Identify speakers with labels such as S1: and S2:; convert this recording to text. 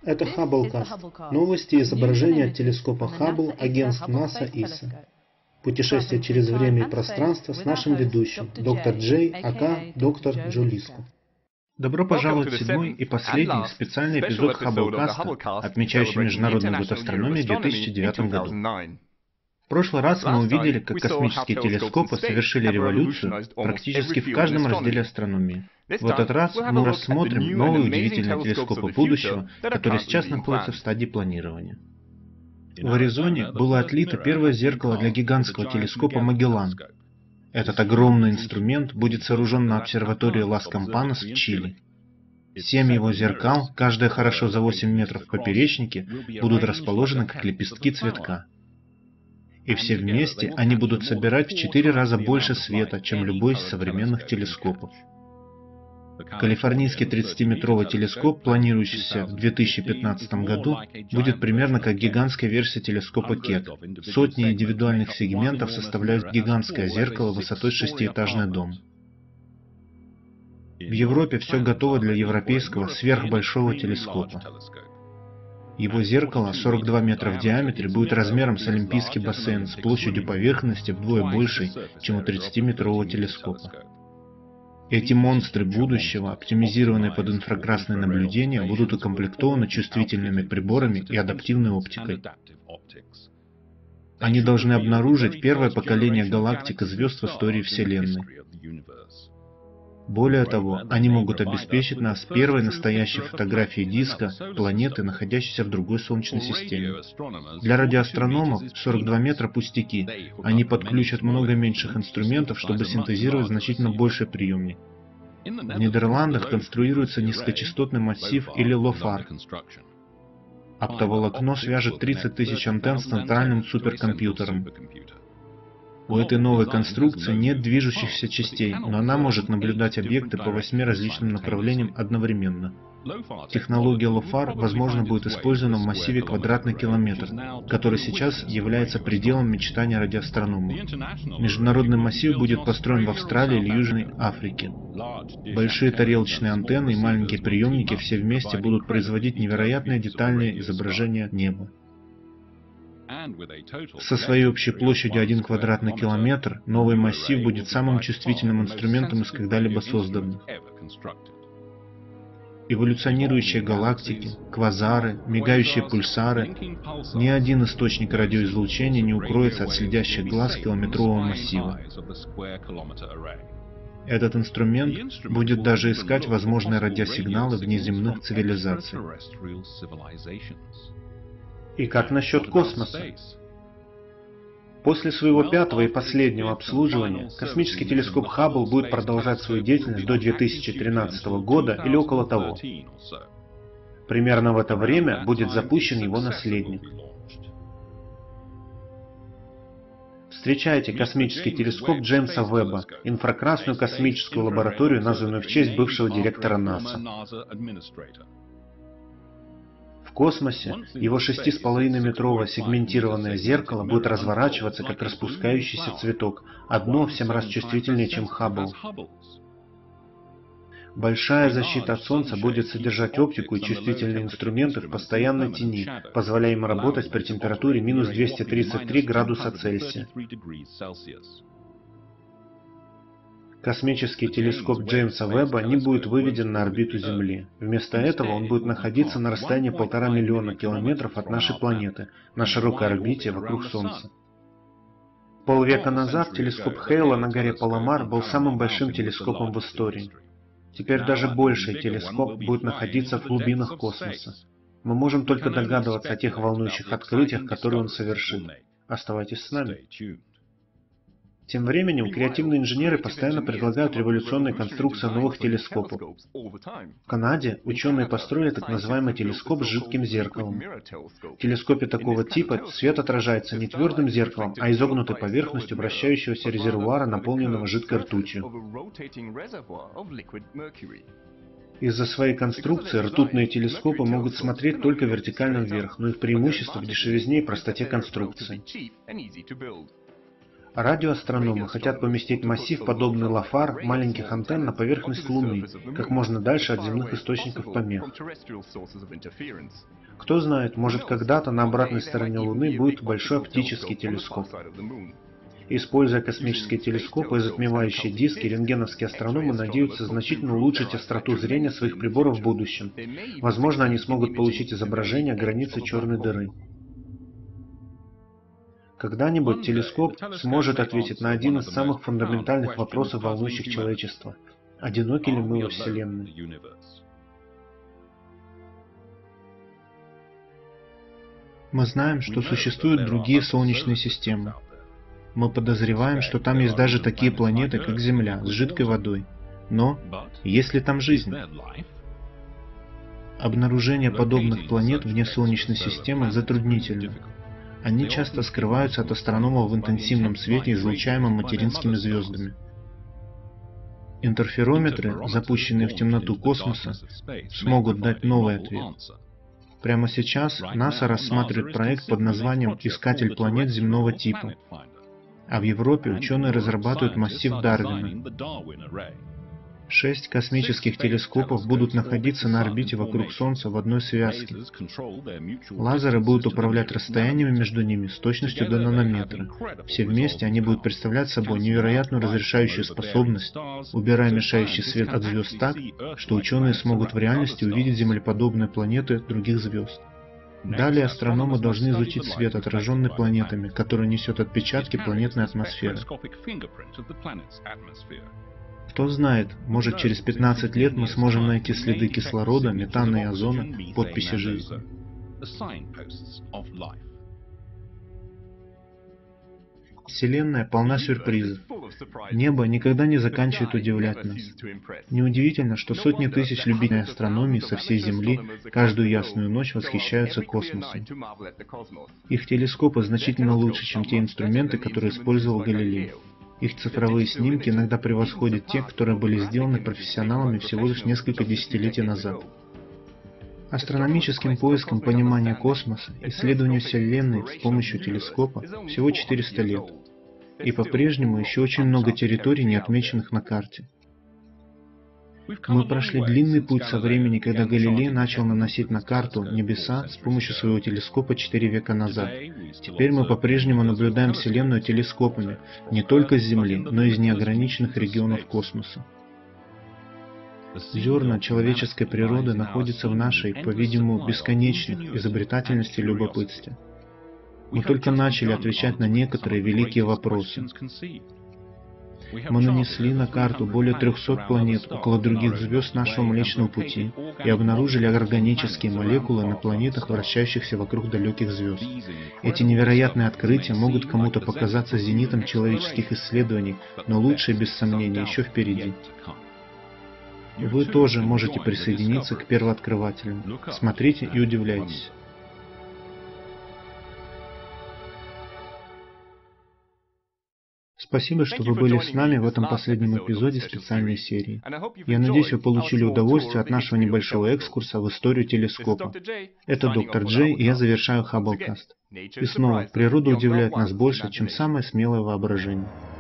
S1: Это Хабблкаст. Новости и изображения от телескопа Хаббл, агентств НАСА ИСА. Путешествие через время и пространство с нашим ведущим, доктор Джей, ака доктор Джо Лиско.
S2: Добро пожаловать в седьмой и последний специальный эпизод Хабблкаста, отмечающий Международный год астрономии в 2009 году. В прошлый раз мы увидели, как космические телескопы совершили революцию практически в каждом разделе астрономии. В этот раз мы рассмотрим новые удивительные телескопы будущего, которые сейчас находятся в стадии планирования. В Аризоне было отлито первое зеркало для гигантского телескопа Магеллан. Этот огромный инструмент будет сооружен на обсерватории Лас-Кампанос в Чили. 7 его зеркал, каждое хорошо за 8 метров в поперечнике, будут расположены как лепестки цветка. И все вместе они будут собирать в 4 раза больше света, чем любой из современных телескопов. Калифорнийский 30-метровый телескоп, планирующийся в 2015 году, будет примерно как гигантская версия телескопа Кет. Сотни индивидуальных сегментов составляют гигантское зеркало высотой 6-этажный дом. В Европе все готово для европейского сверхбольшого телескопа. Его зеркало 42 метра в диаметре будет размером с олимпийский бассейн с площадью поверхности вдвое большей, чем у 30-метрового телескопа. Эти монстры будущего, оптимизированные под инфракрасное наблюдение, будут укомплектованы чувствительными приборами и адаптивной оптикой. Они должны обнаружить первое поколение галактик и звезд в истории Вселенной. Более того, они могут обеспечить нас первой настоящей фотографией диска планеты, находящейся в другой Солнечной системе. Для радиоастрономов 42 метра пустяки. Они подключат много меньших инструментов, чтобы синтезировать значительно больше приемник. В Нидерландах конструируется низкочастотный массив или LOFAR. Оптоволокно свяжет 30 тысяч антенн с центральным суперкомпьютером. У этой новой конструкции нет движущихся частей, но она может наблюдать объекты по 8 различным направлениям одновременно. Технология LOFAR, возможно, будет использована в массиве квадратный километр, который сейчас является пределом мечтания радиоастрономов. Международный массив будет построен в Австралии или Южной Африке. Большие тарелочные антенны и маленькие приемники все вместе будут производить невероятные детальные изображения неба. Со своей общей площадью 1 квадратный километр, новый массив будет самым чувствительным инструментом из когда-либо созданных. Эволюционирующие галактики, квазары, мигающие пульсары, ни один источник радиоизлучения не укроется от следящих глаз километрового массива. Этот инструмент будет даже искать возможные радиосигналы внеземных цивилизаций.
S1: И как насчет космоса? После своего 5-го и последнего обслуживания, космический телескоп Хаббл будет продолжать свою деятельность до 2013 года или около того. Примерно в это время будет запущен его наследник. Встречайте космический телескоп Джеймса Вебба, инфракрасную космическую лабораторию, названную в честь бывшего директора НАСА. В космосе его 6,5-метровое сегментированное зеркало будет разворачиваться, как распускающийся цветок, одно в 7 раз чувствительнее, чем Хаббл. Большая защита от Солнца будет содержать оптику и чувствительные инструменты в постоянной тени, позволяя им работать при температуре минус 233 градуса Цельсия. Космический телескоп Джеймса Вебба не будет выведен на орбиту Земли. Вместо этого он будет находиться на расстоянии 1,5 миллиона километров от нашей планеты, на широкой орбите вокруг Солнца. Полвека назад телескоп Хейла на горе Паломар был самым большим телескопом в истории. Теперь даже больший телескоп будет находиться в глубинах космоса. Мы можем только догадываться о тех волнующих открытиях, которые он совершит. Оставайтесь с нами. Тем временем креативные инженеры постоянно предлагают революционные конструкции новых телескопов. В Канаде ученые построили так называемый телескоп с жидким зеркалом. В телескопе такого типа свет отражается не твердым зеркалом, а изогнутой поверхностью вращающегося резервуара, наполненного жидкой ртутью. Из-за своей конструкции ртутные телескопы могут смотреть только вертикально вверх, но их преимущество в дешевизне и простоте конструкции. Радиоастрономы хотят поместить массив, подобный Лафар, маленьких антенн на поверхность Луны, как можно дальше от земных источников помех. Кто знает, может когда-то на обратной стороне Луны будет большой оптический телескоп. Используя космические телескопы и затмевающие диски, рентгеновские астрономы надеются значительно улучшить остроту зрения своих приборов в будущем. Возможно, они смогут получить изображение границы черной дыры. Когда-нибудь телескоп сможет ответить на один из самых фундаментальных вопросов, волнующих человечество. Одиноки ли мы во Вселенной?
S2: Мы знаем, что существуют другие солнечные системы. Мы подозреваем, что там есть даже такие планеты, как Земля, с жидкой водой. Но есть ли там жизнь? Обнаружение подобных планет вне Солнечной системы затруднительно. Они часто скрываются от астрономов в интенсивном свете, излучаемом материнскими звездами. Интерферометры, запущенные в темноту космоса, смогут дать новый ответ. Прямо сейчас НАСА рассматривает проект под названием «Искатель планет земного типа». А в Европе ученые разрабатывают массив Дарвина. 6 космических телескопов будут находиться на орбите вокруг Солнца в одной связке. Лазеры будут управлять расстояниями между ними с точностью до нанометра. Все вместе они будут представлять собой невероятную разрешающую способность, убирая мешающий свет от звезд так, что ученые смогут в реальности увидеть землеподобные планеты других звезд. Далее астрономы должны изучить свет, отраженный планетами, который несет отпечатки планетной атмосферы. Кто знает, может через 15 лет мы сможем найти следы кислорода, метана и озона, подписи жизни. Вселенная полна сюрпризов. Небо никогда не заканчивает удивлять нас. Неудивительно, что сотни тысяч любителей астрономии со всей Земли каждую ясную ночь восхищаются космосом. Их телескопы значительно лучше, чем те инструменты, которые использовал Галилей. Их цифровые снимки иногда превосходят те, которые были сделаны профессионалами всего лишь несколько десятилетий назад. Астрономическим поиском понимания космоса, исследованию Вселенной с помощью телескопа всего 400 лет. И по-прежнему еще очень много территорий, не отмеченных на карте. Мы прошли длинный путь со времени, когда Галилей начал наносить на карту небеса с помощью своего телескопа 4 века назад. Теперь мы по-прежнему наблюдаем Вселенную телескопами, не только с Земли, но и из неограниченных регионов космоса. Зерна человеческой природы находятся в нашей, по-видимому, бесконечной изобретательности и любопытстве. Мы только начали отвечать на некоторые великие вопросы. Мы нанесли на карту более 300 планет около других звезд нашего Млечного Пути и обнаружили органические молекулы на планетах, вращающихся вокруг далеких звезд. Эти невероятные открытия могут кому-то показаться зенитом человеческих исследований, но лучшее, без сомнения, еще впереди. Вы тоже можете присоединиться к первооткрывателям. Смотрите и удивляйтесь. Спасибо, что вы были с нами в этом последнем эпизоде специальной серии. Я надеюсь, вы получили удовольствие от нашего небольшого экскурса в историю телескопа. Это доктор Джей, и я завершаю Хабблкаст. И снова, природа удивляет нас больше, чем самое смелое воображение.